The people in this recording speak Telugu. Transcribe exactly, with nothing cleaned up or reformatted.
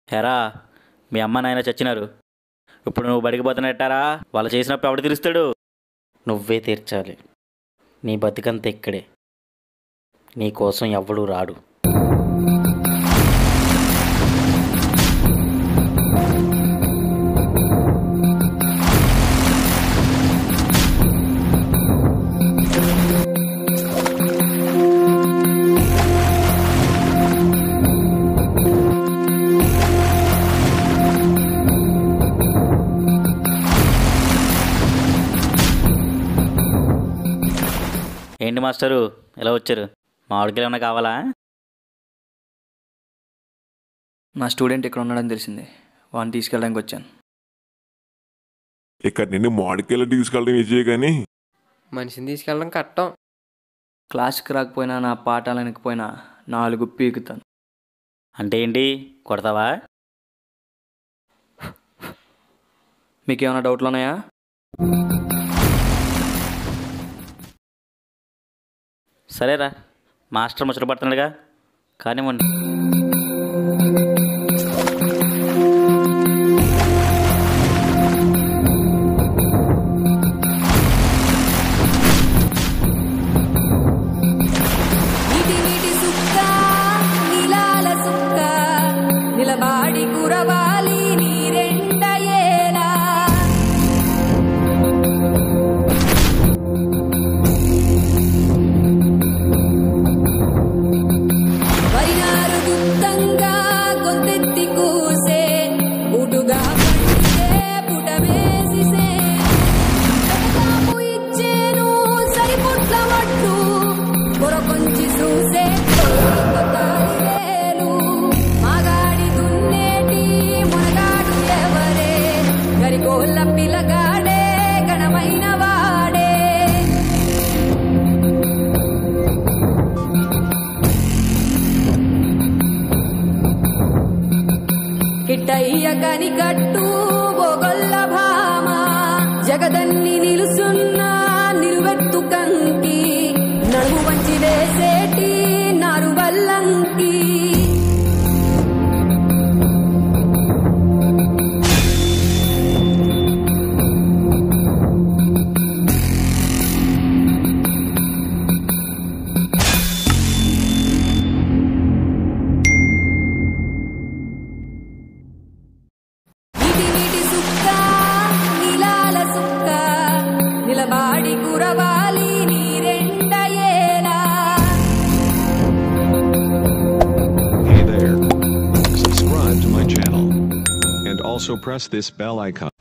హెరా మీ అమ్మ నాయన చచ్చినారు. ఇప్పుడు నువ్వు బడికి పోతున్నట్టారా? వాళ్ళు చేసినప్పుడు ఎవడు తీరుస్తాడు? నువ్వే తీర్చాలి. నీ బతికంత ఇక్కడే. నీ కోసం ఎవ్వడూ రాడు. ఏంటి మాస్టరు ఎలా వచ్చారు? మామిడికాయలు ఏమైనా కావాలా? నా స్టూడెంట్ ఇక్కడ ఉన్నాడని తెలిసింది, వాడిని తీసుకెళ్ళడానికి వచ్చాను. ఇక్కడ నిన్ను మామిడికాయలు తీసుకెళ్ళడం ఈజీ కానీ మనిషిని తీసుకెళ్ళడం కట్టం. క్లాస్కి రాకపోయినా నా పాఠాలు వెనకపోయినా నాలుగు పీకుతాను. అంటే ఏంటి, కొడతావా? మీకేమైనా డౌట్లు ఉన్నాయా? సరేరా, మాస్టర్ ముచ్చట పడుతున్నాడుగా, కానివ్వండి. నిలబాడి కురవాలి నీరెండయేలా వైనారు గుత్తంగా గొంతెత్తి కూసే ఉటుగా పడితే పుటవేసిసే పెడతాము ఇచ్చేను సరిపుట్ల మట్టు కొరకొంచి చూసే కొత్తాలివేలు మగాడి దున్నేటి మునగాడు ఎవరే గరిగోళ్ళ పిల్లగాడే గణమైన వాడే కిట్టయ్య కని కట్టు బొగొల్ల భామ జగదన్ని నిలుసున్న నిలువెత్తు కంకి నడుము వంచి వేసేటి నారు Vallanki నిలబాడి కురవాలి నీరెండయేలా. Hey there. Subscribe to my channel. And also press this bell icon.